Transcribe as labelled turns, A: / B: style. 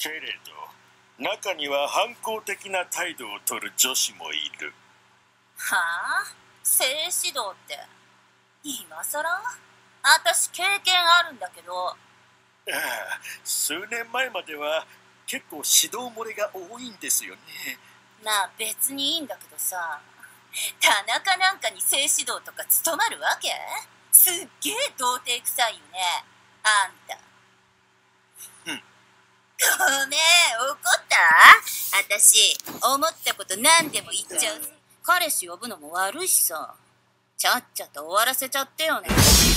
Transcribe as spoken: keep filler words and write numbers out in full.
A: けれど中には反抗的な態度をとる女子もいる。
B: はあ、性指導って今さら？あたし経験あるんだけど。あ
A: あ、数年前までは結構指導漏れが多いんですよね。
B: まあ別にいいんだけどさ、田中なんかに性指導とか務まるわけ？すっげえ童貞臭いよね、あんた。
A: うん。
B: ごめん、怒った？あたし思ったこと何でも言っちゃう。彼氏呼ぶのも悪いしさ、ちゃっちゃと終わらせちゃってよね。